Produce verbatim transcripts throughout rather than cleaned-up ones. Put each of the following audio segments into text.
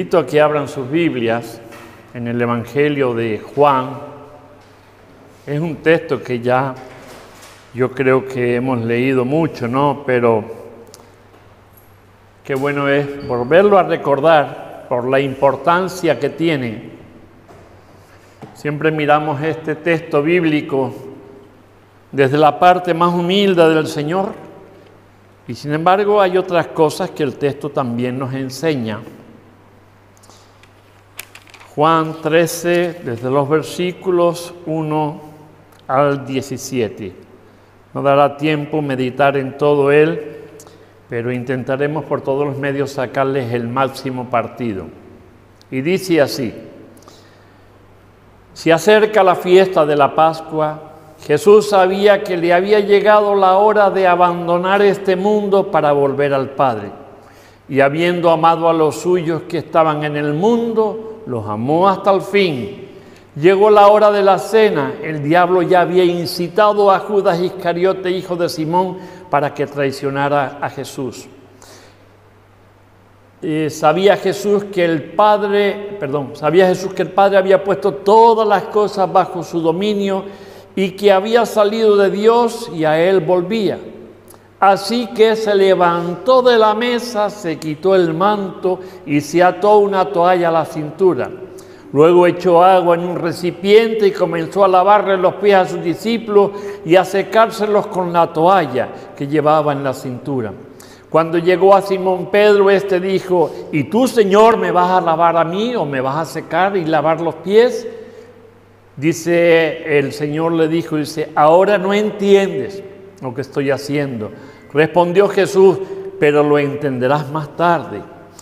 invito a que abran sus Biblias en el Evangelio de Juan. Es un texto que ya yo creo que hemos leído mucho, ¿no? Pero qué bueno es volverlo a recordar por la importancia que tiene. Siempre miramos este texto bíblico desde la parte más humilde del Señor, y sin embargo hay otras cosas que el texto también nos enseña. Juan trece, desde los versículos uno al diecisiete. No dará tiempo meditar en todo él, pero intentaremos por todos los medios sacarles el máximo partido. Y dice así: se acerca la fiesta de la Pascua. Jesús sabía que le había llegado la hora de abandonar este mundo para volver al Padre. Y habiendo amado a los suyos que estaban en el mundo, los amó hasta el fin. Llegó la hora de la cena. El diablo ya había incitado a Judas Iscariote, hijo de Simón, para que traicionara a Jesús. Eh, sabía Jesús que el Padre, perdón, sabía Jesús que el Padre había puesto todas las cosas bajo su dominio y que había salido de Dios y a él volvía. Así que se levantó de la mesa, se quitó el manto y se ató una toalla a la cintura. Luego echó agua en un recipiente y comenzó a lavarle los pies a sus discípulos y a secárselos con la toalla que llevaba en la cintura. Cuando llegó a Simón Pedro, éste dijo: ¿y tú, Señor, me vas a lavar a mí o me vas a secar y lavar los pies? Dice, el Señor le dijo, dice, ahora no entiendes lo que estoy haciendo. Respondió Jesús, pero lo entenderás más tarde.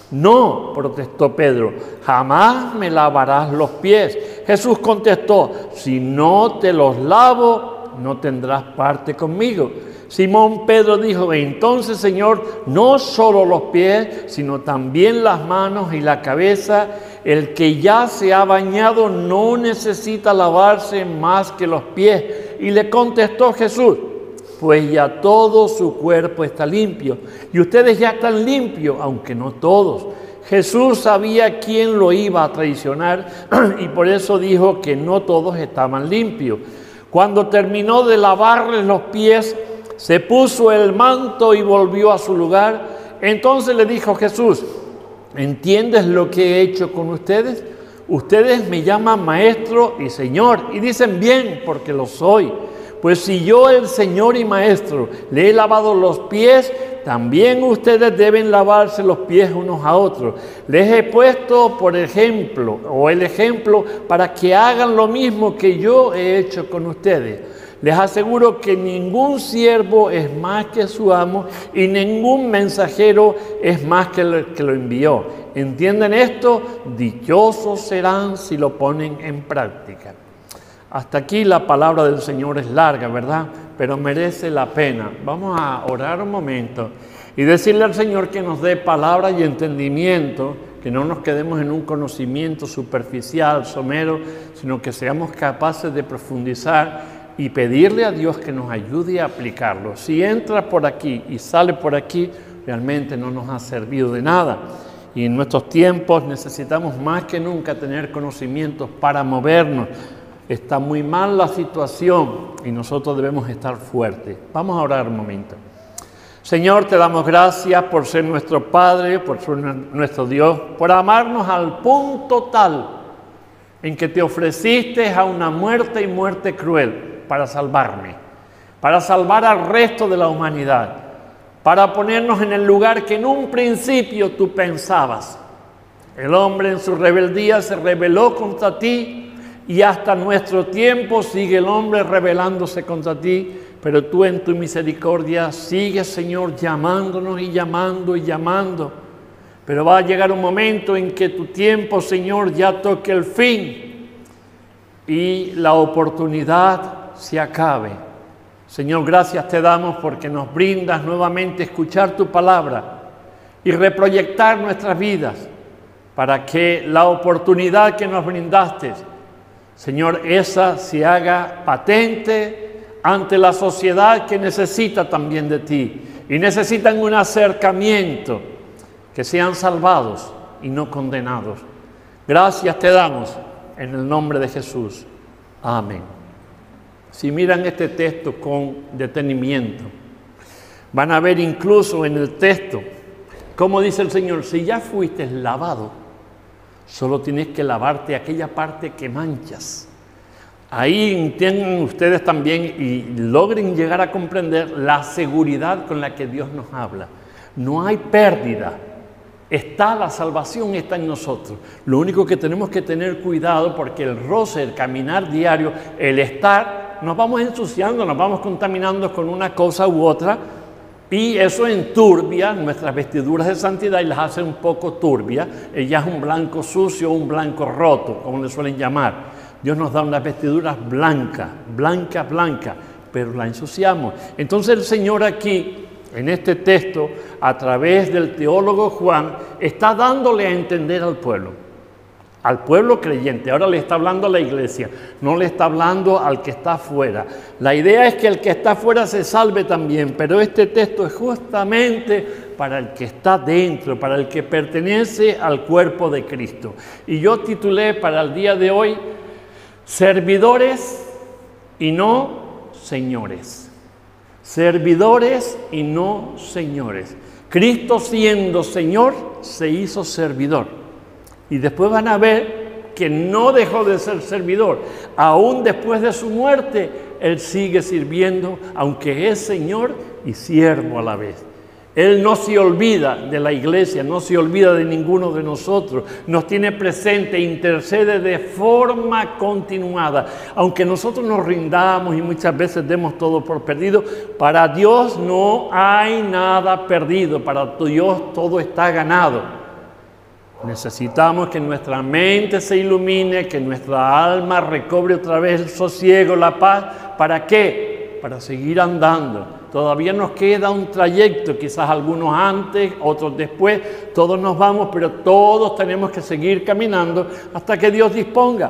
No, protestó Pedro, jamás me lavarás los pies. Jesús contestó, si no te los lavo, no tendrás parte conmigo. Simón Pedro dijo, entonces, Señor, no solo los pies, sino también las manos y la cabeza. El que ya se ha bañado no necesita lavarse más que los pies. Y le contestó Jesús, pues ya todo su cuerpo está limpio, y ustedes ya están limpios, aunque no todos. Jesús sabía quién lo iba a traicionar y por eso dijo que no todos estaban limpios. Cuando terminó de lavarles los pies, se puso el manto y volvió a su lugar. Entonces le dijo Jesús, ¿entiendes lo que he hecho con ustedes? Ustedes me llaman maestro y señor, y dicen bien, porque lo soy. Pues si yo, el Señor y Maestro, le he lavado los pies, también ustedes deben lavarse los pies unos a otros. Les he puesto por ejemplo, o el ejemplo, para que hagan lo mismo que yo he hecho con ustedes. Les aseguro que ningún siervo es más que su amo y ningún mensajero es más que el que lo envió. ¿Entienden esto? Dichosos serán si lo ponen en práctica. Hasta aquí la palabra del Señor es larga, ¿verdad? Pero merece la pena. Vamos a orar un momento y decirle al Señor que nos dé palabra y entendimiento, que no nos quedemos en un conocimiento superficial, somero, sino que seamos capaces de profundizar y pedirle a Dios que nos ayude a aplicarlo. Si entra por aquí y sale por aquí, realmente no nos ha servido de nada. Y en nuestros tiempos necesitamos más que nunca tener conocimientos para movernos. Está muy mal la situación y nosotros debemos estar fuertes. Vamos a orar un momento. Señor, te damos gracias por ser nuestro Padre, por ser nuestro Dios, por amarnos al punto tal en que te ofreciste a una muerte y muerte cruel para salvarme, para salvar al resto de la humanidad, para ponernos en el lugar que en un principio tú pensabas. El hombre en su rebeldía se rebeló contra ti, y hasta nuestro tiempo sigue el hombre rebelándose contra ti, pero tú en tu misericordia sigues, Señor, llamándonos y llamando y llamando. Pero va a llegar un momento en que tu tiempo, Señor, ya toque el fin y la oportunidad se acabe. Señor, gracias te damos porque nos brindas nuevamente escuchar tu palabra y reproyectar nuestras vidas para que la oportunidad que nos brindaste, Señor, esa se haga patente ante la sociedad que necesita también de ti y necesitan un acercamiento, que sean salvados, y no condenados. Gracias te damos en el nombre de Jesús. Amén. Si miran este texto con detenimiento, van a ver incluso en el texto, como dice el Señor, si ya fuiste lavado, solo tienes que lavarte aquella parte que manchas. Ahí entiendan ustedes también y logren llegar a comprender la seguridad con la que Dios nos habla. No hay pérdida. Está la salvación, está en nosotros. Lo único que tenemos que tener cuidado porque el roce, el caminar diario, el estar, nos vamos ensuciando, nos vamos contaminando con una cosa u otra y eso enturbia nuestras vestiduras de santidad y las hace un poco turbias. Ella es un blanco sucio, un blanco roto, como le suelen llamar. Dios nos da unas vestiduras blancas, blancas, blancas, pero la ensuciamos. Entonces el Señor aquí, en este texto, a través del teólogo Juan, está dándole a entender al pueblo, al pueblo creyente. Ahora le está hablando a la iglesia, no le está hablando al que está afuera. La idea es que el que está afuera se salve también, pero este texto es justamente para el que está dentro, para el que pertenece al cuerpo de Cristo. Y yo titulé para el día de hoy, servidores y no señores. Servidores y no señores. Cristo siendo Señor se hizo servidor. Y después van a ver que no dejó de ser servidor. Aún después de su muerte, Él sigue sirviendo, aunque es Señor y siervo a la vez. Él no se olvida de la iglesia, no se olvida de ninguno de nosotros. Nos tiene presente, intercede de forma continuada. Aunque nosotros nos rindamos y muchas veces demos todo por perdido, para Dios no hay nada perdido. Para Dios todo está ganado. Necesitamos que nuestra mente se ilumine, que nuestra alma recobre otra vez el sosiego, la paz. ¿Para qué? Para seguir andando. Todavía nos queda un trayecto, quizás algunos antes, otros después, todos nos vamos, pero todos tenemos que seguir caminando hasta que Dios disponga.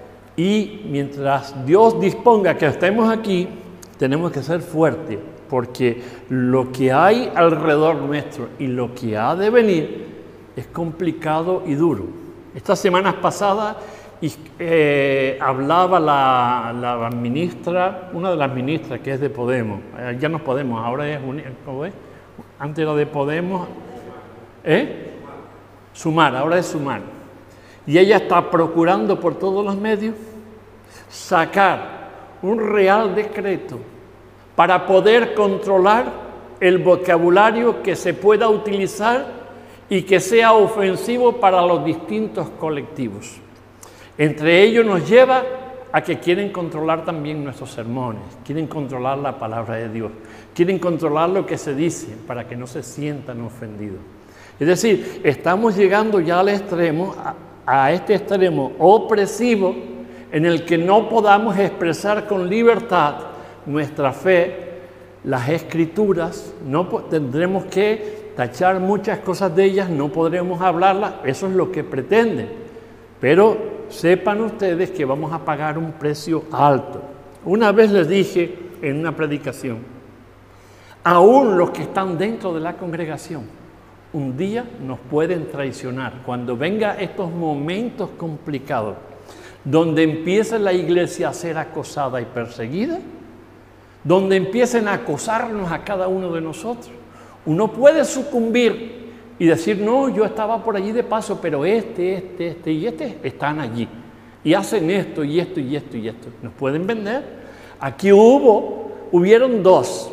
Y mientras Dios disponga que estemos aquí, tenemos que ser fuertes, porque lo que hay alrededor nuestro y lo que ha de venir es complicado y duro. Estas semanas pasadas y, eh, hablaba la, la ministra, una de las ministras que es de Podemos, eh, ya no es Podemos, ahora es, ¿cómo es? Antes era de Podemos, ¿eh? Sumar, ahora es Sumar. Y ella está procurando por todos los medios sacar un real decreto para poder controlar el vocabulario que se pueda utilizar y que sea ofensivo para los distintos colectivos. Entre ellos nos lleva a que quieren controlar también nuestros sermones, quieren controlar la palabra de Dios, quieren controlar lo que se dice para que no se sientan ofendidos. Es decir, estamos llegando ya al extremo, a, a este extremo opresivo en el que no podamos expresar con libertad nuestra fe, las escrituras, no tendremos que tachar muchas cosas de ellas, no podremos hablarlas, eso es lo que pretenden, pero sepan ustedes que vamos a pagar un precio alto. Una vez les dije en una predicación, aún los que están dentro de la congregación, un día nos pueden traicionar. Cuando vengan estos momentos complicados, donde empiece la iglesia a ser acosada y perseguida, donde empiecen a acosarnos a cada uno de nosotros, uno puede sucumbir y decir, no, yo estaba por allí de paso, pero este, este, este y este están allí. Y hacen esto y esto y esto y esto. Nos pueden vender. Aquí hubo, hubieron dos.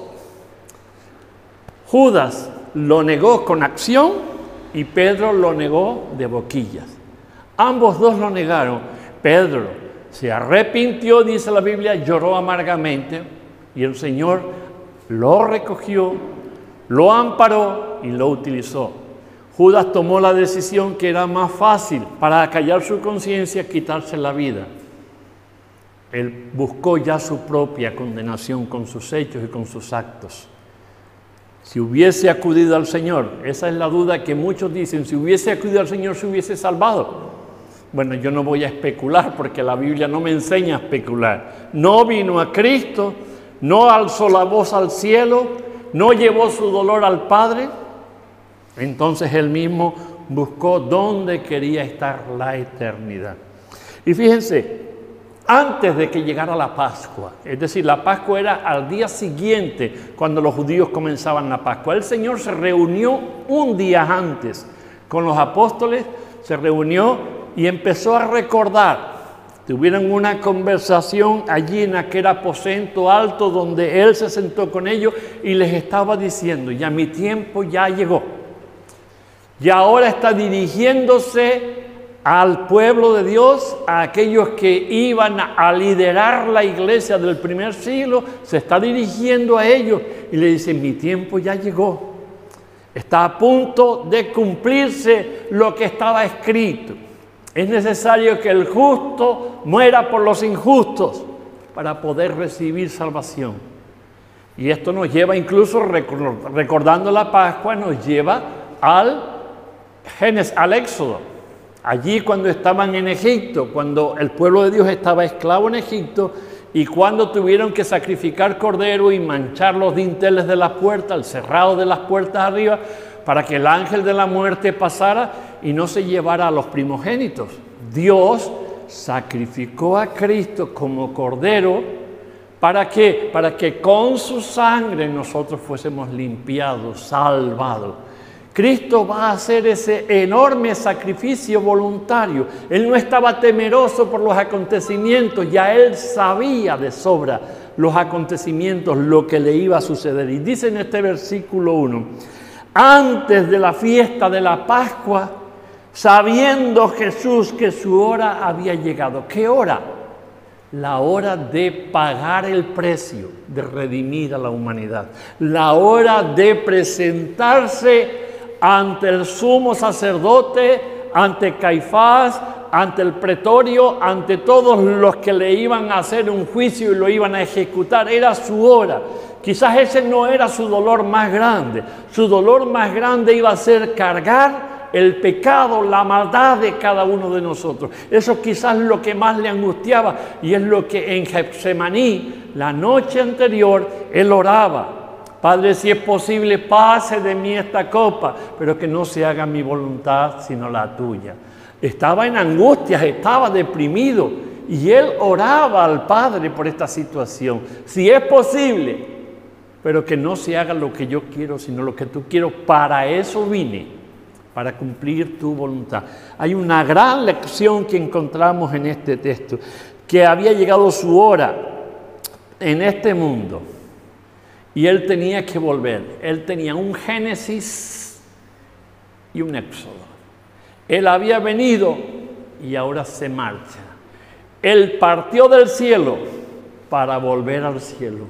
Judas lo negó con acción y Pedro lo negó de boquillas. Ambos dos lo negaron. Pedro se arrepintió, dice la Biblia, lloró amargamente y el Señor lo recogió, lo amparó y lo utilizó. Judas tomó la decisión que era más fácil para acallar su conciencia, quitarse la vida. Él buscó ya su propia condenación con sus hechos y con sus actos. Si hubiese acudido al Señor, esa es la duda que muchos dicen, si hubiese acudido al Señor se hubiese salvado. Bueno, yo no voy a especular porque la Biblia no me enseña a especular. No vino a Cristo, no alzó la voz al cielo, no llevó su dolor al Padre. Entonces Él mismo buscó dónde quería estar la eternidad. Y fíjense, antes de que llegara la Pascua, es decir, la Pascua era al día siguiente cuando los judíos comenzaban la Pascua, el Señor se reunió un día antes con los apóstoles, se reunió y empezó a recordar. Tuvieron una conversación allí en aquel aposento alto donde Él se sentó con ellos y les estaba diciendo, ya mi tiempo ya llegó. Y ahora está dirigiéndose al pueblo de Dios, a aquellos que iban a liderar la iglesia del primer siglo, se está dirigiendo a ellos y le dice, mi tiempo ya llegó. Está a punto de cumplirse lo que estaba escrito. Es necesario que el justo muera por los injustos para poder recibir salvación. Y esto nos lleva, incluso recordando la Pascua, nos lleva al Génesis, al Éxodo. Allí cuando estaban en Egipto, cuando el pueblo de Dios estaba esclavo en Egipto y cuando tuvieron que sacrificar cordero y manchar los dinteles de las puertas, el cerrado de las puertas arriba, para que el ángel de la muerte pasara y no se llevara a los primogénitos. Dios sacrificó a Cristo como cordero, ¿para qué? Para que con su sangre nosotros fuésemos limpiados, salvados. Cristo va a hacer ese enorme sacrificio voluntario. Él no estaba temeroso por los acontecimientos, ya Él sabía de sobra los acontecimientos, lo que le iba a suceder. Y dice en este versículo uno, antes de la fiesta de la Pascua, sabiendo Jesús que su hora había llegado. ¿Qué hora? La hora de pagar el precio, de redimir a la humanidad. La hora de presentarse ante el sumo sacerdote, ante Caifás, ante el pretorio, ante todos los que le iban a hacer un juicio y lo iban a ejecutar. Era su hora. Quizás ese no era su dolor más grande. Su dolor más grande iba a ser cargar el pecado, la maldad de cada uno de nosotros. Eso quizás es lo que más le angustiaba y es lo que en Getsemaní, la noche anterior, él oraba. Padre, si es posible, pase de mí esta copa, pero que no se haga mi voluntad, sino la tuya. Estaba en angustias, estaba deprimido y él oraba al Padre por esta situación. Si es posible, pero que no se haga lo que yo quiero, sino lo que tú quieres. Para eso vine, para cumplir tu voluntad. Hay una gran lección que encontramos en este texto, que había llegado su hora en este mundo. Y él tenía que volver. Él tenía un Génesis y un Éxodo. Él había venido y ahora se marcha. Él partió del cielo para volver al cielo.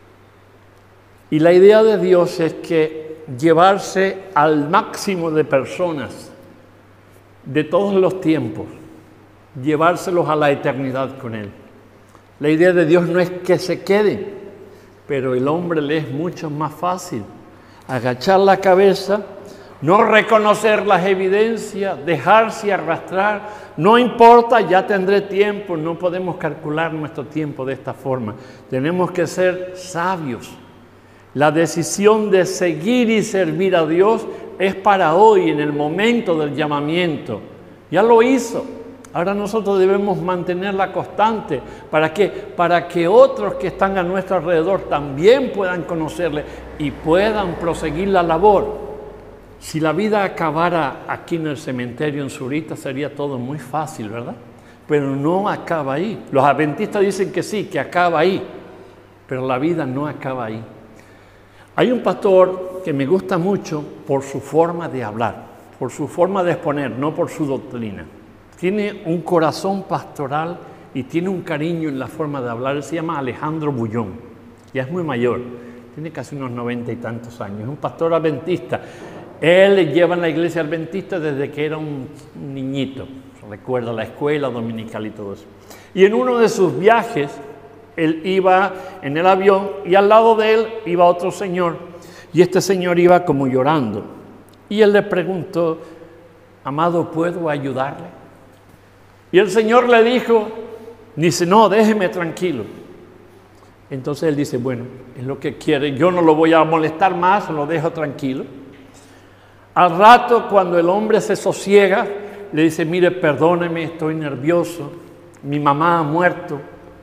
Y la idea de Dios es que llevarse al máximo de personas de todos los tiempos, llevárselos a la eternidad con Él. La idea de Dios no es que se queden, pero el hombre le es mucho más fácil agachar la cabeza, no reconocer las evidencias, dejarse arrastrar. No importa, ya tendré tiempo, no podemos calcular nuestro tiempo de esta forma. Tenemos que ser sabios. La decisión de seguir y servir a Dios es para hoy, en el momento del llamamiento. Ya lo hizo. Ahora nosotros debemos mantenerla constante. ¿Para qué? Para que otros que están a nuestro alrededor también puedan conocerle y puedan proseguir la labor. Si la vida acabara aquí en el cementerio en Zurita, sería todo muy fácil, ¿verdad? Pero no acaba ahí. Los adventistas dicen que sí, que acaba ahí, pero la vida no acaba ahí. Hay un pastor que me gusta mucho por su forma de hablar, por su forma de exponer, no por su doctrina. Tiene un corazón pastoral y tiene un cariño en la forma de hablar. Él se llama Alejandro Bullón, ya es muy mayor, tiene casi unos noventa y tantos años, es un pastor adventista. Él lleva en la iglesia adventista desde que era un niñito, recuerda la escuela dominical y todo eso. Y en uno de sus viajes, él iba en el avión y al lado de él iba otro señor, y este señor iba como llorando. Y él le preguntó, amado, ¿puedo ayudarle? Y el Señor le dijo, dice, no, déjeme tranquilo. Entonces él dice, bueno, es lo que quiere, yo no lo voy a molestar más, lo dejo tranquilo. Al rato, cuando el hombre se sosiega, le dice, mire, perdóneme, estoy nervioso, mi mamá ha muerto,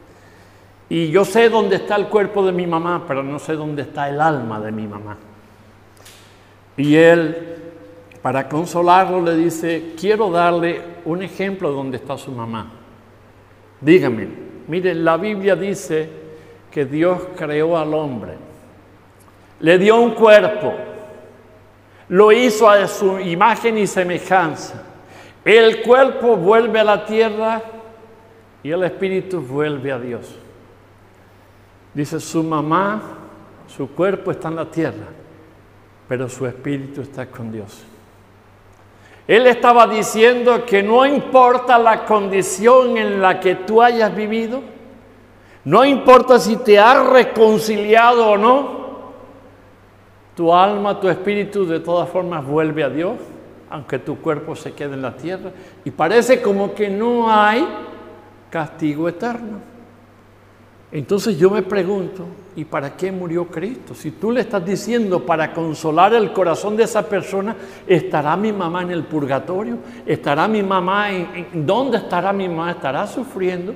y yo sé dónde está el cuerpo de mi mamá, pero no sé dónde está el alma de mi mamá. Y él, para consolarlo, le dice, quiero darle un ejemplo de dónde está su mamá. Dígame, mire, la Biblia dice que Dios creó al hombre, le dio un cuerpo, lo hizo a su imagen y semejanza. El cuerpo vuelve a la tierra y el espíritu vuelve a Dios. Dice, su mamá, su cuerpo está en la tierra, pero su espíritu está con Dios. Él estaba diciendo que no importa la condición en la que tú hayas vivido, no importa si te has reconciliado o no, tu alma, tu espíritu de todas formas vuelve a Dios, aunque tu cuerpo se quede en la tierra. Y parece como que no hay castigo eterno. Entonces yo me pregunto, ¿y para qué murió Cristo? Si tú le estás diciendo para consolar el corazón de esa persona, ¿estará mi mamá en el purgatorio? ¿Estará mi mamá en, en dónde estará mi mamá? ¿Estará sufriendo?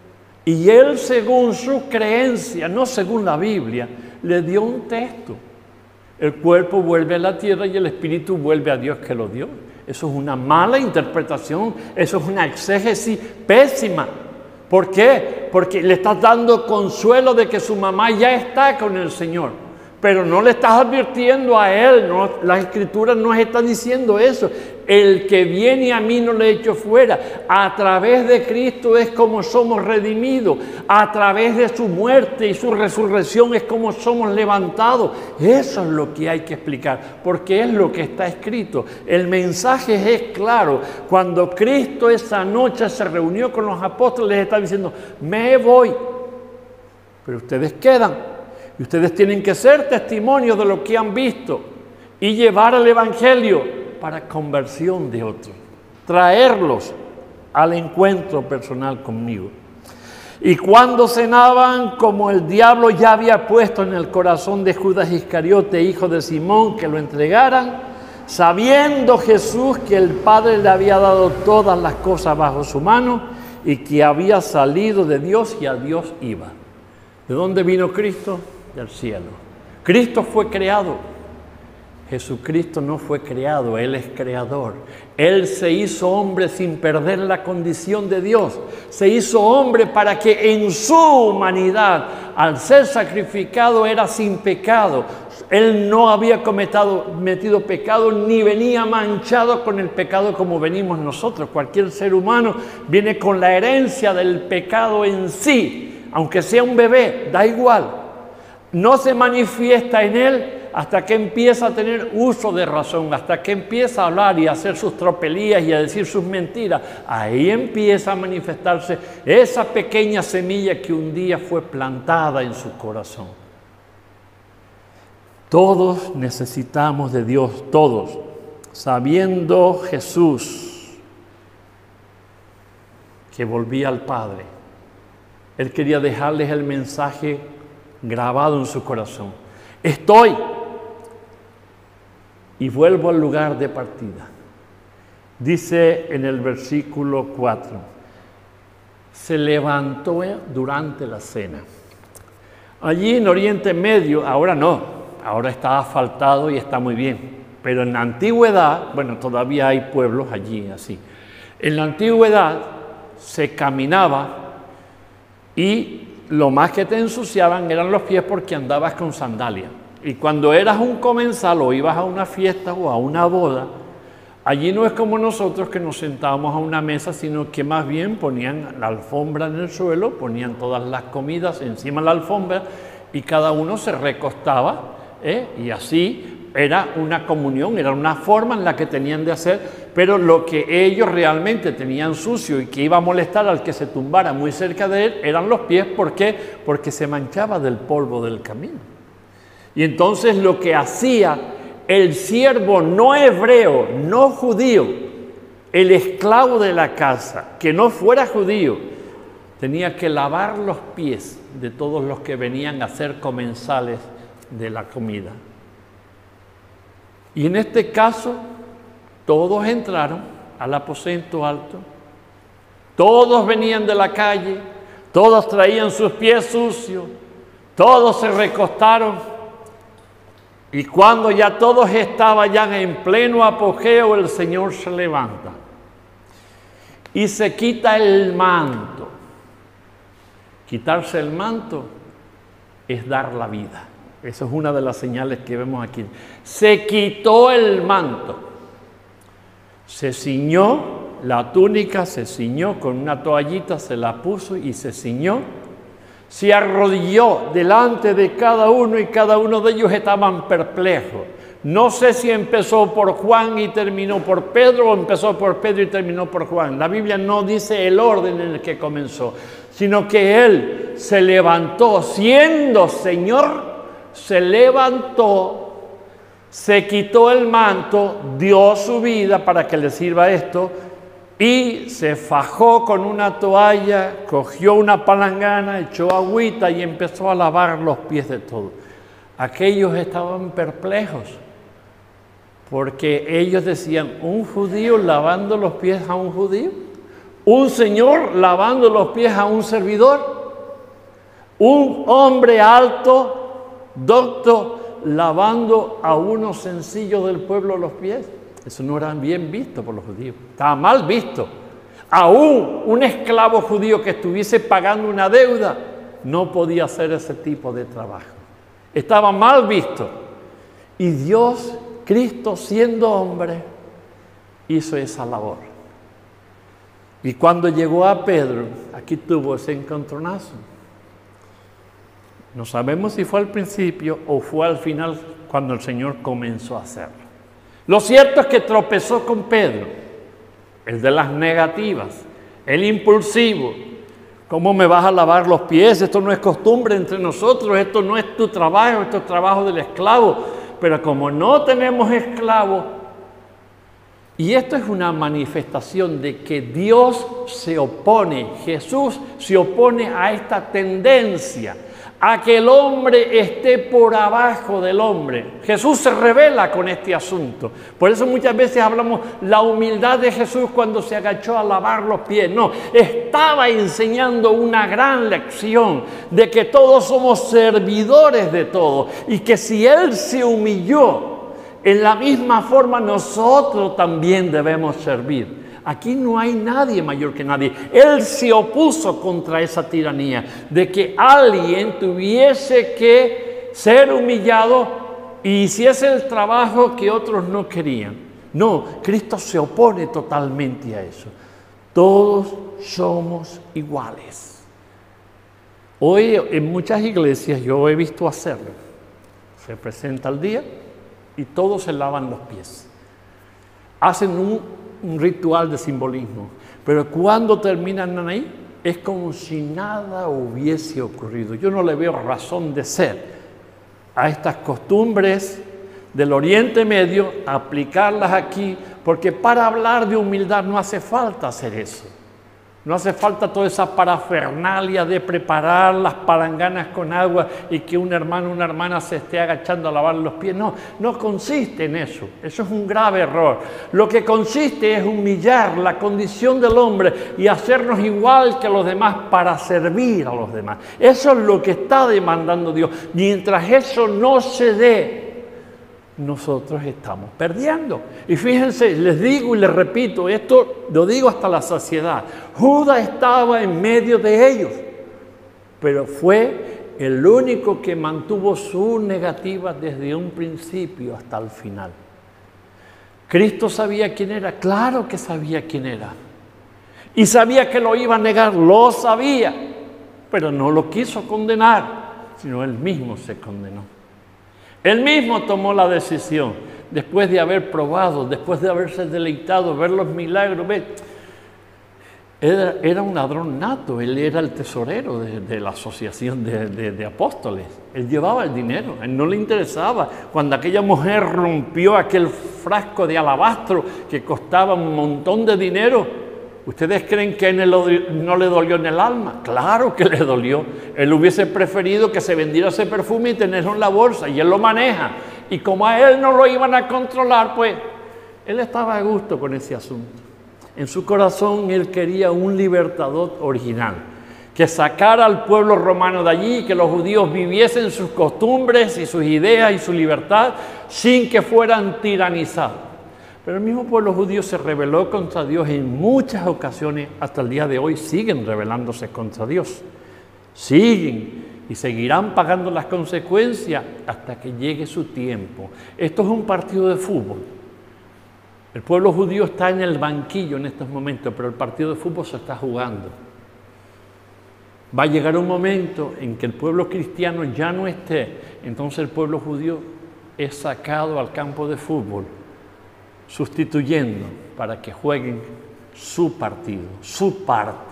Y él, según su creencia, no según la Biblia, le dio un texto. El cuerpo vuelve a la tierra y el espíritu vuelve a Dios que lo dio. Eso es una mala interpretación, eso es una exégesis pésima. ¿Por qué? Porque le estás dando consuelo de que su mamá ya está con el Señor, pero no le estás advirtiendo a él, no, la Escritura no está diciendo eso. El que viene a mí no le echo fuera. A través de Cristo es como somos redimidos. A través de su muerte y su resurrección es como somos levantados. Eso es lo que hay que explicar, porque es lo que está escrito. El mensaje es claro. Cuando Cristo esa noche se reunió con los apóstoles, les está diciendo, me voy, pero ustedes quedan. Y ustedes tienen que ser testimonios de lo que han visto y llevar el Evangelio para conversión de otros, traerlos al encuentro personal conmigo. Y cuando cenaban, como el diablo ya había puesto en el corazón de Judas Iscariote, hijo de Simón, que lo entregaran, sabiendo Jesús que el Padre le había dado todas las cosas bajo su mano y que había salido de Dios y a Dios iba. ¿De dónde vino Cristo? Del cielo. Cristo fue creado. Jesucristo no fue creado, Él es creador. Él se hizo hombre sin perder la condición de Dios. Se hizo hombre para que en su humanidad, al ser sacrificado, era sin pecado. Él no había cometido, metido pecado ni venía manchado con el pecado como venimos nosotros. Cualquier ser humano viene con la herencia del pecado en sí, aunque sea un bebé, da igual. No se manifiesta en él hasta que empieza a tener uso de razón, hasta que empieza a hablar y a hacer sus tropelías y a decir sus mentiras. Ahí empieza a manifestarse esa pequeña semilla que un día fue plantada en su corazón. Todos necesitamos de Dios, todos. Sabiendo Jesús que volvía al Padre, Él quería dejarles el mensaje grabado en su corazón. Estoy y vuelvo al lugar de partida. Dice en el versículo cuatro, se levantó durante la cena. Allí en Oriente Medio, ahora no, ahora está asfaltado y está muy bien, pero en la antigüedad, bueno, todavía hay pueblos allí así. En la antigüedad se caminaba y lo más que te ensuciaban eran los pies porque andabas con sandalias. Y cuando eras un comensal o ibas a una fiesta o a una boda, allí no es como nosotros que nos sentábamos a una mesa, sino que más bien ponían la alfombra en el suelo, ponían todas las comidas encima de la alfombra y cada uno se recostaba, ¿eh? Y así era una comunión, era una forma en la que tenían de hacer, pero lo que ellos realmente tenían sucio y que iba a molestar al que se tumbara muy cerca de él eran los pies. ¿Por qué? Porque se manchaba del polvo del camino. Y entonces lo que hacía el siervo no hebreo, no judío, el esclavo de la casa, que no fuera judío, tenía que lavar los pies de todos los que venían a ser comensales de la comida. Y en este caso, todos entraron al aposento alto, todos venían de la calle, todos traían sus pies sucios, todos se recostaron, y cuando ya todos estaban ya en pleno apogeo, el Señor se levanta y se quita el manto. Quitarse el manto es dar la vida. Esa es una de las señales que vemos aquí. Se quitó el manto, se ciñó la túnica, se ciñó con una toallita, se la puso y se ciñó. Se arrodilló delante de cada uno y cada uno de ellos estaban perplejos. No sé si empezó por Juan y terminó por Pedro o empezó por Pedro y terminó por Juan. La Biblia no dice el orden en el que comenzó, sino que él se levantó, siendo Señor, se levantó, se quitó el manto, dio su vida para que le sirva esto, y se fajó con una toalla, cogió una palangana, echó agüita y empezó a lavar los pies de todos. Aquellos estaban perplejos, porque ellos decían, ¿un judío lavando los pies a un judío? ¿Un señor lavando los pies a un servidor? ¿Un hombre alto, docto, lavando a unos sencillos del pueblo los pies? Eso no era bien visto por los judíos, estaba mal visto. Aún un esclavo judío que estuviese pagando una deuda no podía hacer ese tipo de trabajo. Estaba mal visto. Y Dios, Cristo siendo hombre, hizo esa labor. Y cuando llegó a Pedro, aquí tuvo ese encontronazo. No sabemos si fue al principio o fue al final cuando el Señor comenzó a hacerlo. Lo cierto es que tropezó con Pedro, el de las negativas, el impulsivo. ¿Cómo me vas a lavar los pies? Esto no es costumbre entre nosotros, esto no es tu trabajo, esto es trabajo del esclavo. Pero como no tenemos esclavos, y esto es una manifestación de que Dios se opone, Jesús se opone a esta tendencia, a que el hombre esté por abajo del hombre. Jesús se revela con este asunto. Por eso muchas veces hablamos la humildad de Jesús cuando se agachó a lavar los pies. No, estaba enseñando una gran lección de que todos somos servidores de todo y que si Él se humilló, en la misma forma nosotros también debemos servir. Aquí no hay nadie mayor que nadie. Él se opuso contra esa tiranía de que alguien tuviese que ser humillado y hiciese el trabajo que otros no querían. No, Cristo se opone totalmente a eso. Todos somos iguales. Hoy en muchas iglesias yo he visto hacerlo. Se presenta el día y todos se lavan los pies. Hacen un un ritual de simbolismo, pero cuando terminan ahí es como si nada hubiese ocurrido. Yo no le veo razón de ser a estas costumbres del Oriente Medio, aplicarlas aquí, porque para hablar de humildad no hace falta hacer eso. No hace falta toda esa parafernalia de preparar las palanganas con agua y que un hermano o una hermana se esté agachando a lavar los pies. No, no consiste en eso. Eso es un grave error. Lo que consiste es humillar la condición del hombre y hacernos igual que los demás para servir a los demás. Eso es lo que está demandando Dios. Mientras eso no se dé, nosotros estamos perdiendo. Y fíjense, les digo y les repito, esto lo digo hasta la saciedad. Judas estaba en medio de ellos, pero fue el único que mantuvo su negativa desde un principio hasta el final. ¿Cristo sabía quién era? Claro que sabía quién era. Y sabía que lo iba a negar, lo sabía, pero no lo quiso condenar, sino él mismo se condenó. Él mismo tomó la decisión, después de haber probado, después de haberse deleitado, ver los milagros. Ver, era, era un ladrón nato, él era el tesorero de, de la asociación de, de, de apóstoles. Él llevaba el dinero, a él no le interesaba. Cuando aquella mujer rompió aquel frasco de alabastro que costaba un montón de dinero, ¿ustedes creen que él no le dolió en el alma? Claro que le dolió. Él hubiese preferido que se vendiera ese perfume y tenerlo en la bolsa, y él lo maneja. Y como a él no lo iban a controlar, pues él estaba a gusto con ese asunto. En su corazón él quería un libertador original, que sacara al pueblo romano de allí, que los judíos viviesen sus costumbres y sus ideas y su libertad sin que fueran tiranizados. Pero el mismo pueblo judío se rebeló contra Dios en muchas ocasiones, hasta el día de hoy siguen rebelándose contra Dios. Siguen y seguirán pagando las consecuencias hasta que llegue su tiempo. Esto es un partido de fútbol. El pueblo judío está en el banquillo en estos momentos, pero el partido de fútbol se está jugando. Va a llegar un momento en que el pueblo cristiano ya no esté, entonces el pueblo judío es sacado al campo de fútbol, sustituyendo para que jueguen su partido, su parte.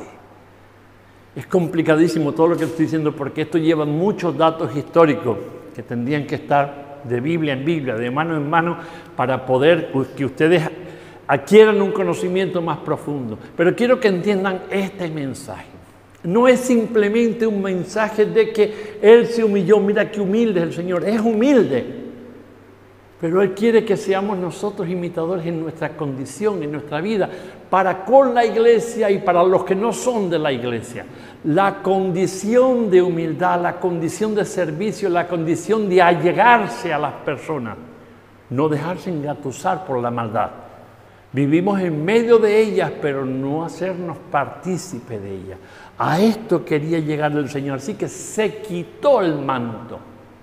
Es complicadísimo todo lo que estoy diciendo porque esto lleva muchos datos históricos que tendrían que estar de Biblia en Biblia, de mano en mano, para poder que ustedes adquieran un conocimiento más profundo. Pero quiero que entiendan este mensaje. No es simplemente un mensaje de que Él se humilló, mira qué humilde es el Señor, es humilde. Pero Él quiere que seamos nosotros imitadores en nuestra condición, en nuestra vida, para con la iglesia y para los que no son de la iglesia. La condición de humildad, la condición de servicio, la condición de allegarse a las personas, no dejarse engatusar por la maldad. Vivimos en medio de ellas, pero no hacernos partícipe de ellas. A esto quería llegar el Señor, así que se quitó el manto,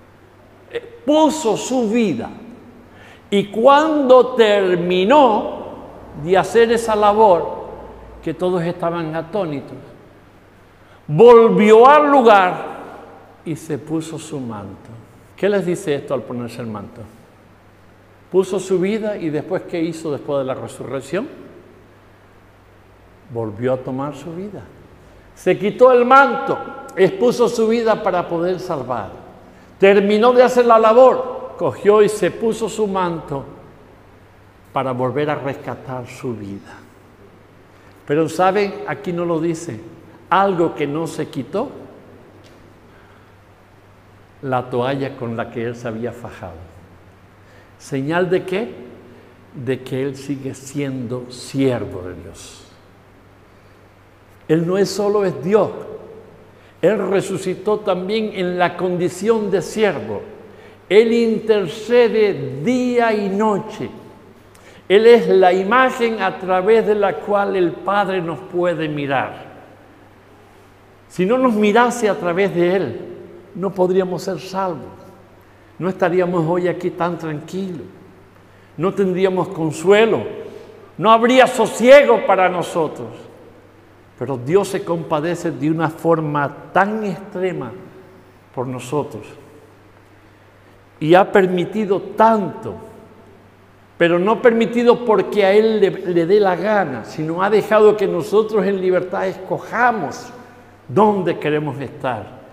puso su vida. Y cuando terminó de hacer esa labor, que todos estaban atónitos, volvió al lugar y se puso su manto. ¿Qué les dice esto al ponerse el manto? Puso su vida y después, ¿qué hizo después de la resurrección? Volvió a tomar su vida. Se quitó el manto, expuso su vida para poder salvar. Terminó de hacer la labor, cogió y se puso su manto para volver a rescatar su vida. Pero ¿saben? Aquí no lo dice. Algo que no se quitó, la toalla con la que él se había fajado. ¿Señal de qué? De que él sigue siendo siervo de Dios. Él no es solo es Dios, él resucitó también en la condición de siervo. Él intercede día y noche. Él es la imagen a través de la cual el Padre nos puede mirar. Si no nos mirase a través de Él, no podríamos ser salvos. No estaríamos hoy aquí tan tranquilos. No tendríamos consuelo. No habría sosiego para nosotros. Pero Dios se compadece de una forma tan extrema por nosotros. Y ha permitido tanto, pero no permitido porque a Él le, le dé la gana, sino ha dejado que nosotros en libertad escojamos dónde queremos estar.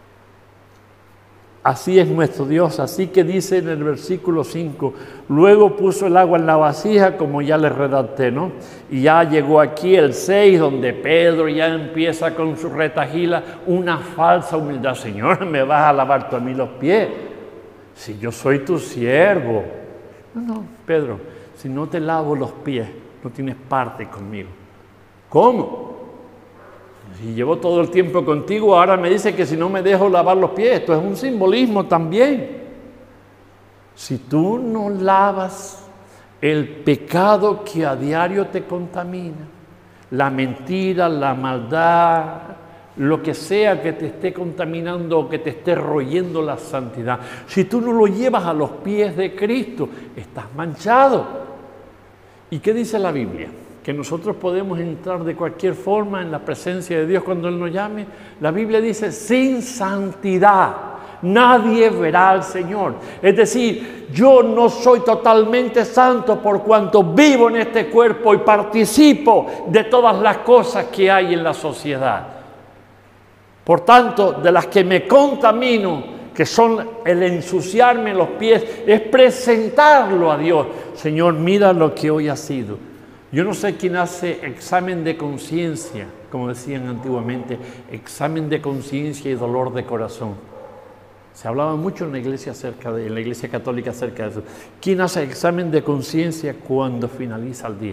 Así es nuestro Dios, así que dice en el versículo cinco, luego puso el agua en la vasija, como ya les redacté, ¿no? Y ya llegó aquí el seis, donde Pedro ya empieza con su retajila, una falsa humildad. Señor, ¿me vas a lavar tú a mí los pies? Si yo soy tu siervo. No, no, Pedro, si no te lavo los pies, no tienes parte conmigo. ¿Cómo? Si llevo todo el tiempo contigo, ahora me dice que si no me dejo lavar los pies. Esto es un simbolismo también. Si tú no lavas el pecado que a diario te contamina, la mentira, la maldad, lo que sea que te esté contaminando o que te esté royendo la santidad, si tú no lo llevas a los pies de Cristo, estás manchado. ¿Y qué dice la Biblia? Que nosotros podemos entrar de cualquier forma en la presencia de Dios cuando Él nos llame. La Biblia dice, sin santidad nadie verá al Señor. Es decir, yo no soy totalmente santo por cuanto vivo en este cuerpo y participo de todas las cosas que hay en la sociedad. Por tanto, de las que me contamino, que son el ensuciarme los pies, es presentarlo a Dios. Señor, mira lo que hoy ha sido. Yo no sé quién hace examen de conciencia, como decían antiguamente, examen de conciencia y dolor de corazón. Se hablaba mucho en la iglesia acerca de, en la iglesia católica acerca de eso. ¿Quién hace examen de conciencia cuando finaliza el día?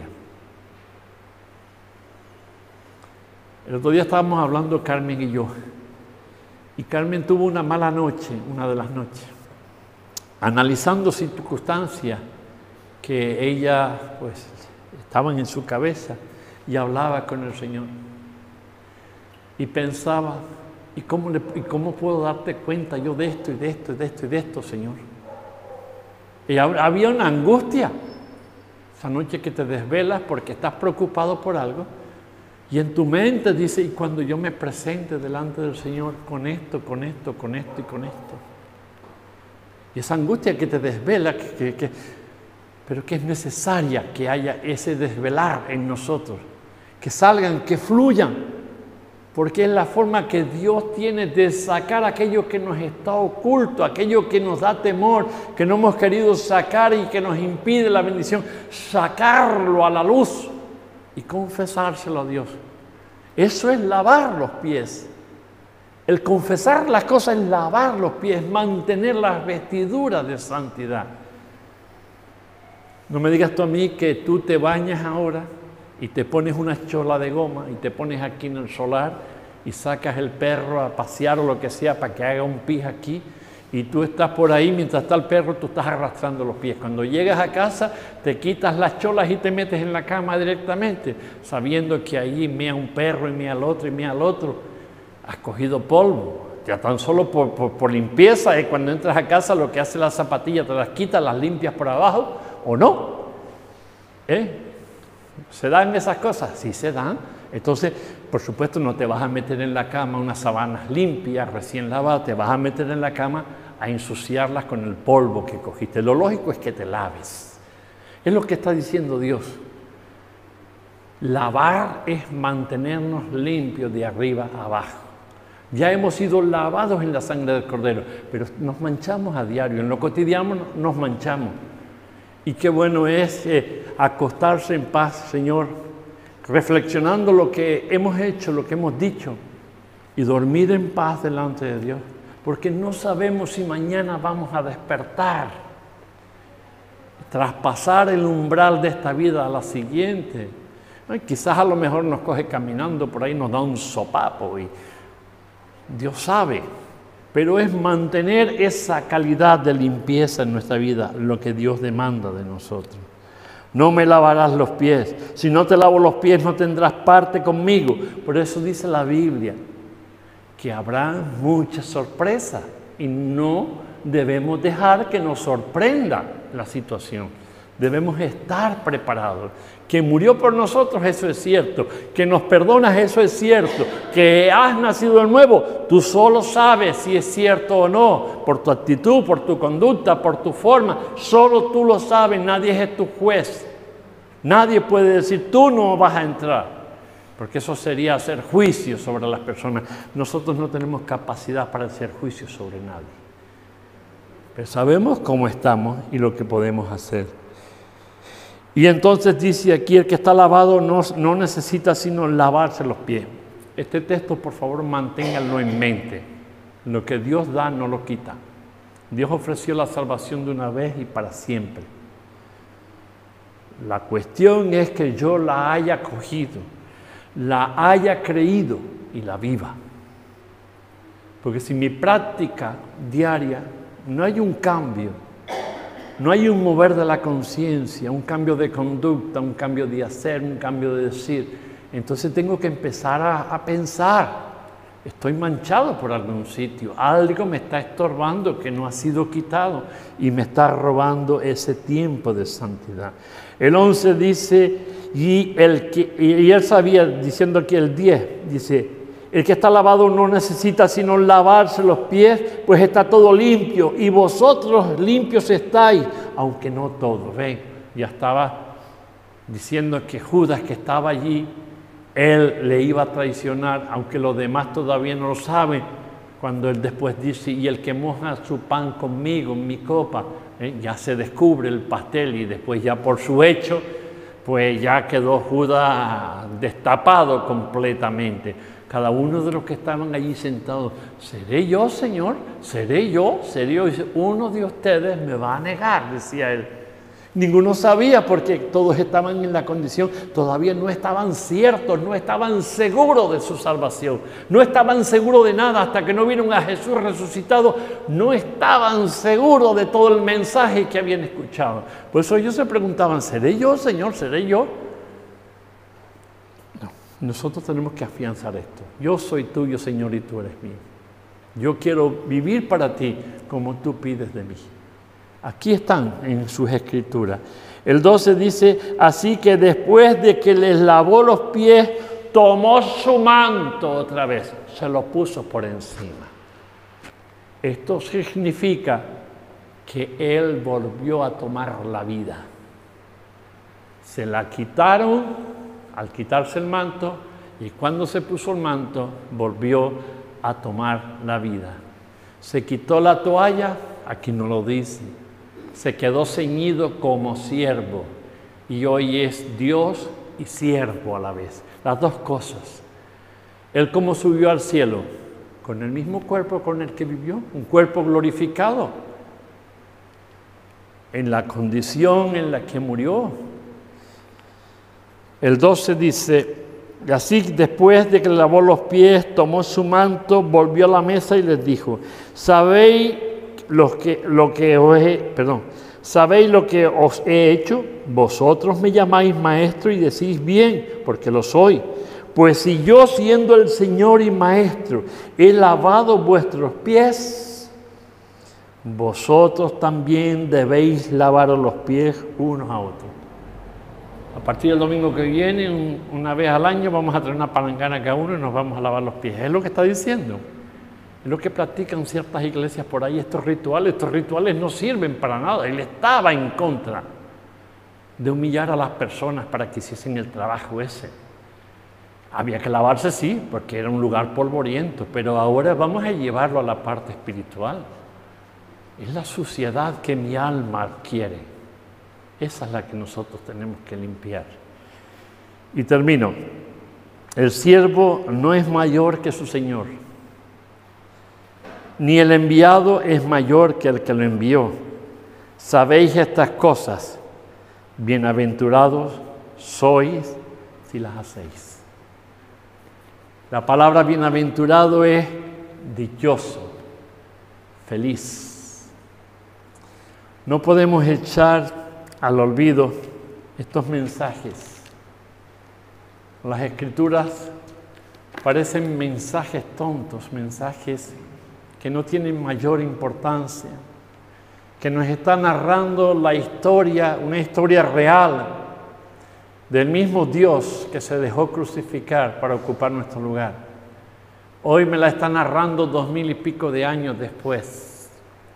El otro día estábamos hablando Carmen y yo, y Carmen tuvo una mala noche, una de las noches, analizando circunstancias que ella, pues, estaban en su cabeza y hablaba con el Señor. Y pensaba, ¿y cómo, le, ¿y cómo puedo darte cuenta yo de esto y de esto y de esto y de esto, Señor? Y había una angustia esa noche que te desvelas porque estás preocupado por algo y en tu mente dice, ¿y cuando yo me presente delante del Señor con esto, con esto, con esto y con esto? Y esa angustia que te desvela, que, que, que, pero que es necesaria que haya ese desvelar en nosotros, que salgan, que fluyan. Porque es la forma que Dios tiene de sacar aquello que nos está oculto, aquello que nos da temor, que no hemos querido sacar y que nos impide la bendición, sacarlo a la luz y confesárselo a Dios. Eso es lavar los pies. El confesar las cosas es lavar los pies, mantener las vestiduras de santidad. No me digas tú a mí que tú te bañas ahora y te pones una chola de goma y te pones aquí en el solar y sacas el perro a pasear o lo que sea para que haga un pis aquí y tú estás por ahí, mientras está el perro tú estás arrastrando los pies. Cuando llegas a casa te quitas las cholas y te metes en la cama directamente, sabiendo que allí mea un perro y mea al otro y mea al otro. Has cogido polvo, ya tan solo por, por, por limpieza, ¿eh? Cuando entras a casa lo que hace la zapatilla te las quitas, las limpias por abajo o no. ¿Eh? ¿Se dan esas cosas? Sí se dan. Entonces, por supuesto, no te vas a meter en la cama unas sábanas limpias, recién lavadas, te vas a meter en la cama a ensuciarlas con el polvo que cogiste. Lo lógico es que te laves. Es lo que está diciendo Dios. Lavar es mantenernos limpios de arriba a abajo. Ya hemos sido lavados en la sangre del Cordero, pero nos manchamos a diario. En lo cotidiano nos manchamos. Y qué bueno es eh, acostarse en paz, Señor, reflexionando lo que hemos hecho, lo que hemos dicho, y dormir en paz delante de Dios, porque no sabemos si mañana vamos a despertar, traspasar el umbral de esta vida a la siguiente. Ay, quizás a lo mejor nos coge caminando por ahí, nos da un sopapo, y Dios sabe. Pero es mantener esa calidad de limpieza en nuestra vida, lo que Dios demanda de nosotros. No me lavarás los pies. Si no te lavo los pies, no tendrás parte conmigo. Por eso dice la Biblia que habrá muchas sorpresas y no debemos dejar que nos sorprenda la situación. Debemos estar preparados. Que murió por nosotros, eso es cierto. Que nos perdonas, eso es cierto. Que has nacido de nuevo, tú solo sabes si es cierto o no. Por tu actitud, por tu conducta, por tu forma. Solo tú lo sabes, nadie es tu juez. Nadie puede decir, tú no vas a entrar. Porque eso sería hacer juicio sobre las personas. Nosotros no tenemos capacidad para hacer juicio sobre nadie. Pero sabemos cómo estamos y lo que podemos hacer. Y entonces dice aquí, el que está lavado no, no necesita sino lavarse los pies. Este texto, por favor, manténganlo en mente. Lo que Dios da no lo quita. Dios ofreció la salvación de una vez y para siempre. La cuestión es que yo la haya cogido, la haya creído y la viva. Porque si mi práctica diaria no hay un cambio, no hay un mover de la conciencia, un cambio de conducta, un cambio de hacer, un cambio de decir, entonces tengo que empezar a, a pensar, estoy manchado por algún sitio, algo me está estorbando que no ha sido quitado y me está robando ese tiempo de santidad. El once dice, y, el que, y él sabía, diciendo aquí el diez, dice, el que está lavado no necesita sino lavarse los pies, pues está todo limpio, y vosotros limpios estáis, aunque no todos. Ven, ya estaba diciendo que Judas, que estaba allí, él le iba a traicionar, aunque los demás todavía no lo saben, cuando él después dice, y el que moja su pan conmigo, en mi copa, ¿eh? Ya se descubre el pastel, y después ya por su hecho, pues ya quedó Judas destapado completamente. Cada uno de los que estaban allí sentados, ¿seré yo, Señor? ¿Seré yo? ¿Seré yo? Dice, uno de ustedes me va a negar, decía él. Ninguno sabía porque todos estaban en la condición, todavía no estaban ciertos, no estaban seguros de su salvación, no estaban seguros de nada hasta que no vieron a Jesús resucitado, no estaban seguros de todo el mensaje que habían escuchado. Por eso ellos se preguntaban, ¿seré yo, Señor? ¿Seré yo? No, nosotros tenemos que afianzar esto. Yo soy tuyo, Señor, y tú eres mío. Yo quiero vivir para ti como tú pides de mí. Aquí están en sus escrituras. El doce dice, así que después de que les lavó los pies, tomó su manto otra vez, se lo puso por encima. Esto significa que él volvió a tomar la vida. Se la quitaron al quitarse el manto y cuando se puso el manto volvió a tomar la vida. Se quitó la toalla, aquí no lo dice. Se quedó ceñido como siervo y hoy es Dios y siervo a la vez. Las dos cosas. Él como subió al cielo, con el mismo cuerpo con el que vivió, un cuerpo glorificado, en la condición en la que murió. El doce dice, así después de que le lavó los pies, tomó su manto, volvió a la mesa y les dijo, ¿sabéis Los que, lo que os he, perdón, ¿sabéis lo que os he hecho? Vosotros me llamáis maestro y decís bien, porque lo soy. Pues si yo, siendo el Señor y maestro, he lavado vuestros pies, vosotros también debéis lavaros los pies unos a otros. A partir del domingo que viene, un, una vez al año, vamos a traer una palangana cada uno y nos vamos a lavar los pies. Es lo que está diciendo. Es lo que practican ciertas iglesias por ahí, estos rituales. Estos rituales no sirven para nada. Él estaba en contra de humillar a las personas para que hiciesen el trabajo ese. Había que lavarse, sí, porque era un lugar polvoriento, pero ahora vamos a llevarlo a la parte espiritual. Es la suciedad que mi alma quiere. Esa es la que nosotros tenemos que limpiar. Y termino. El siervo no es mayor que su Señor, ni el enviado es mayor que el que lo envió. Sabéis estas cosas, bienaventurados sois si las hacéis. La palabra bienaventurado es dichoso, feliz. No podemos echar al olvido estos mensajes. Las Escrituras parecen mensajes tontos, mensajes que no tienen mayor importancia, que nos está narrando la historia, una historia real del mismo Dios que se dejó crucificar para ocupar nuestro lugar. Hoy me la está narrando dos mil y pico de años después.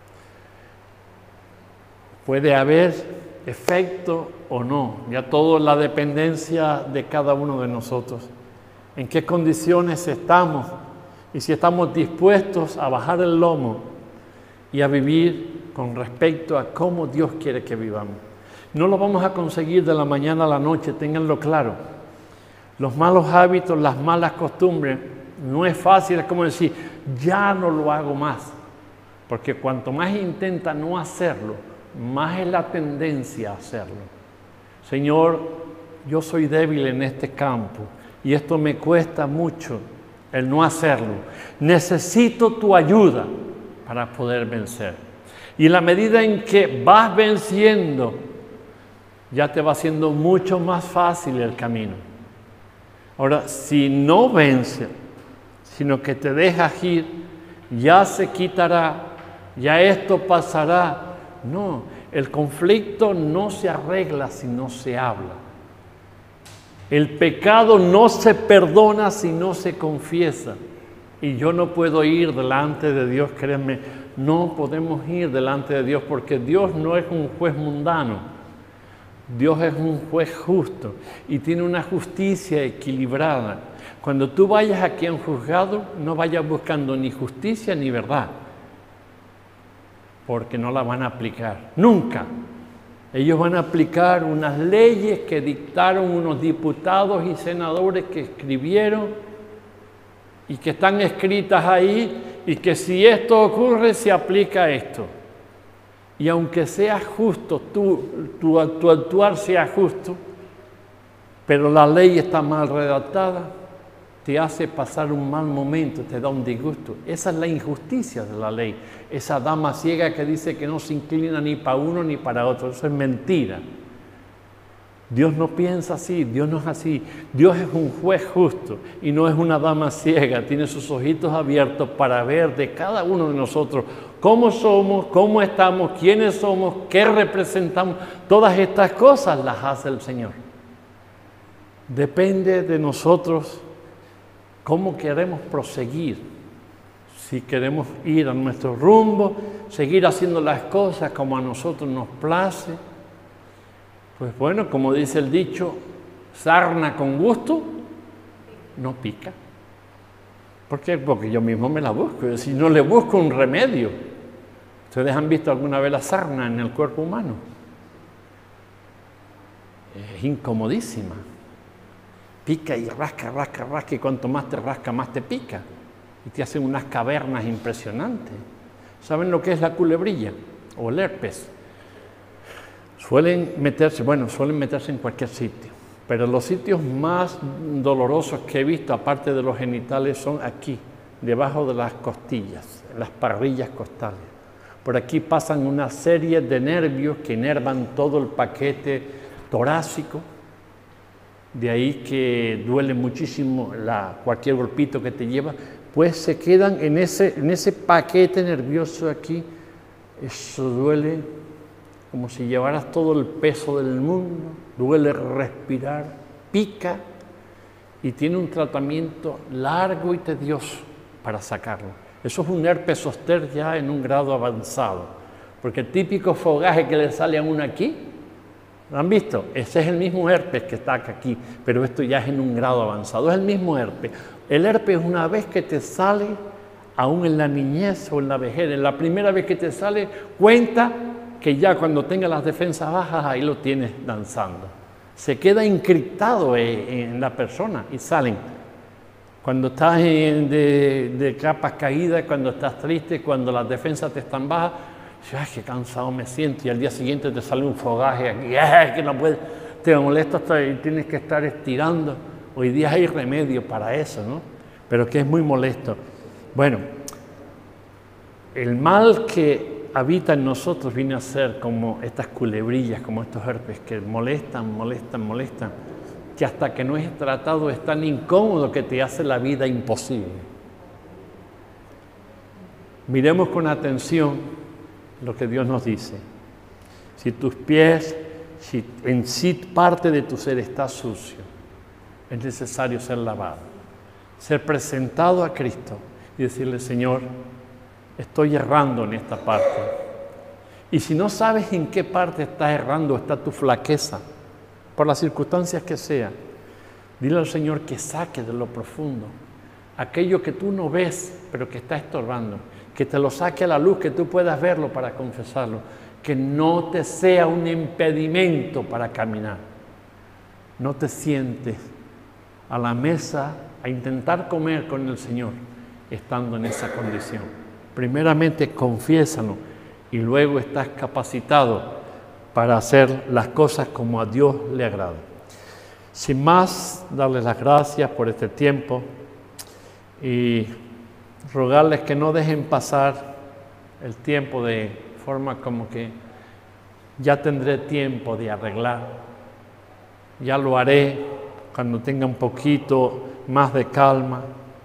Puede haber efecto o no, ya todo la dependencia de cada uno de nosotros. ¿En qué condiciones estamos? Y si estamos dispuestos a bajar el lomo y a vivir con respecto a cómo Dios quiere que vivamos. No lo vamos a conseguir de la mañana a la noche, ténganlo claro. Los malos hábitos, las malas costumbres, no es fácil, es como decir, ya no lo hago más. Porque cuanto más intenta no hacerlo, más es la tendencia a hacerlo. Señor, yo soy débil en este campo y esto me cuesta mucho. El no hacerlo. Necesito tu ayuda para poder vencer. Y en la medida en que vas venciendo, ya te va haciendo mucho más fácil el camino. Ahora, si no vence, sino que te dejas ir, ya se quitará, ya esto pasará. No, el conflicto no se arregla si no se habla. El pecado no se perdona si no se confiesa. Y yo no puedo ir delante de Dios, créanme, no podemos ir delante de Dios porque Dios no es un juez mundano. Dios es un juez justo y tiene una justicia equilibrada. Cuando tú vayas aquí a un juzgado, no vayas buscando ni justicia ni verdad, porque no la van a aplicar, nunca. Ellos van a aplicar unas leyes que dictaron unos diputados y senadores que escribieron y que están escritas ahí y que si esto ocurre se aplica esto. Y aunque sea justo, tu, tu, tu actuar sea justo, pero la ley está mal redactada, te hace pasar un mal momento, te da un disgusto. Esa es la injusticia de la ley. Esa dama ciega que dice que no se inclina ni para uno ni para otro, eso es mentira. Dios no piensa así, Dios no es así. Dios es un juez justo y no es una dama ciega. Tiene sus ojitos abiertos para ver de cada uno de nosotros cómo somos, cómo estamos, quiénes somos, qué representamos. Todas estas cosas las hace el Señor. Depende de nosotros cómo queremos proseguir. Si queremos ir a nuestro rumbo, seguir haciendo las cosas como a nosotros nos place, pues bueno, como dice el dicho, sarna con gusto no pica. ¿Por qué? Porque yo mismo me la busco. Si no le busco un remedio. ¿Ustedes han visto alguna vez la sarna en el cuerpo humano? Es incomodísima. Pica y rasca, rasca, rasca, y cuanto más te rasca, más te pica. Y te hacen unas cavernas impresionantes. ¿Saben lo que es la culebrilla o el herpes? Suelen meterse, bueno, suelen meterse en cualquier sitio, pero los sitios más dolorosos que he visto, aparte de los genitales, son aquí, debajo de las costillas, las parrillas costales. Por aquí pasan una serie de nervios que inervan todo el paquete torácico, de ahí que duele muchísimo la, cualquier golpito que te lleva, pues se quedan en ese, en ese paquete nervioso aquí. Eso duele como si llevaras todo el peso del mundo, duele respirar, pica y tiene un tratamiento largo y tedioso para sacarlo. Eso es un herpes zóster ya en un grado avanzado, porque el típico fogaje que le sale a uno aquí, ¿lo han visto? Ese es el mismo herpes que está aquí, pero esto ya es en un grado avanzado, es el mismo herpes. El herpes es una vez que te sale, aún en la niñez o en la vejez, en la primera vez que te sale, cuenta que ya cuando tenga las defensas bajas, ahí lo tienes danzando. Se queda encriptado en la persona y salen. Cuando estás en, de, de capas caídas, cuando estás triste, cuando las defensas te están bajas, ay, qué cansado me siento, y al día siguiente te sale un fogaje aquí, ay, que no puedes, te molesta hasta y tienes que estar estirando. Hoy día hay remedio para eso, ¿no? Pero que es muy molesto. Bueno, el mal que habita en nosotros viene a ser como estas culebrillas, como estos herpes que molestan, molestan, molestan, que hasta que no es tratado es tan incómodo que te hace la vida imposible. Miremos con atención lo que Dios nos dice. Si tus pies, si en sí parte de tu ser está sucio, es necesario ser lavado, ser presentado a Cristo y decirle, Señor, estoy errando en esta parte. Y si no sabes en qué parte estás errando, está tu flaqueza, por las circunstancias que sea, dile al Señor que saque de lo profundo aquello que tú no ves, pero que está estorbando, que te lo saque a la luz, que tú puedas verlo para confesarlo, que no te sea un impedimento para caminar. No te sientes a la mesa a intentar comer con el Señor estando en esa condición. Primeramente confiésalo y luego estás capacitado para hacer las cosas como a Dios le agrada. Sin más, darles las gracias por este tiempo y rogarles que no dejen pasar el tiempo de forma como que ya tendré tiempo de arreglar, ya lo haré cuando tenga un poquito más de calma,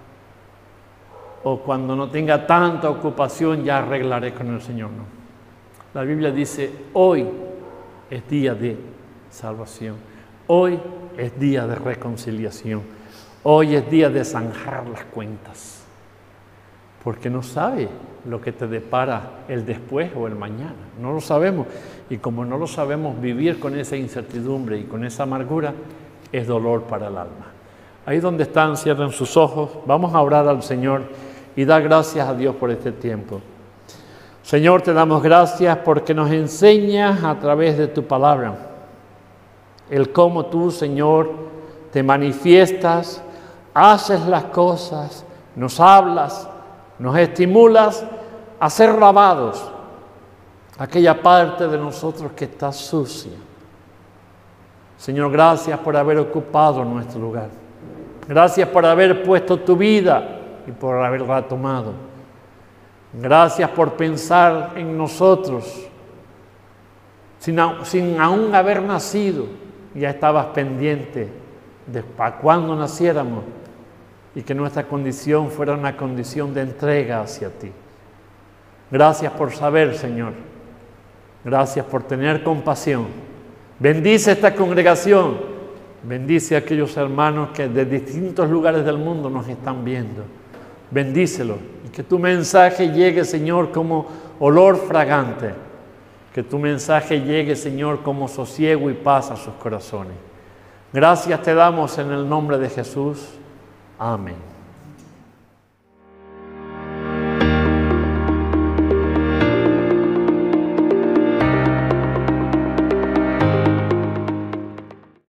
o cuando no tenga tanta ocupación ya arreglaré con el Señor. No. La Biblia dice, hoy es día de salvación, hoy es día de reconciliación, hoy es día de zanjar las cuentas, porque no sabe lo que te depara el después o el mañana, no lo sabemos, y como no lo sabemos, vivir con esa incertidumbre y con esa amargura es dolor para el alma. Ahí donde están, cierren sus ojos, vamos a orar al Señor y dar gracias a Dios por este tiempo. Señor, te damos gracias porque nos enseñas a través de tu palabra el cómo tú, Señor, te manifiestas, haces las cosas, nos hablas, nos estimulas a ser lavados, aquella parte de nosotros que está sucia. Señor, gracias por haber ocupado nuestro lugar. Gracias por haber puesto tu vida y por haberla tomado. Gracias por pensar en nosotros. Sin, sin aún haber nacido, ya estabas pendiente de para cuando naciéramos y que nuestra condición fuera una condición de entrega hacia ti. Gracias por saber, Señor. Gracias por tener compasión. Bendice esta congregación. Bendice a aquellos hermanos que de distintos lugares del mundo nos están viendo. Bendícelos y que tu mensaje llegue, Señor, como olor fragante. Que tu mensaje llegue, Señor, como sosiego y paz a sus corazones. Gracias te damos en el nombre de Jesús. Amén.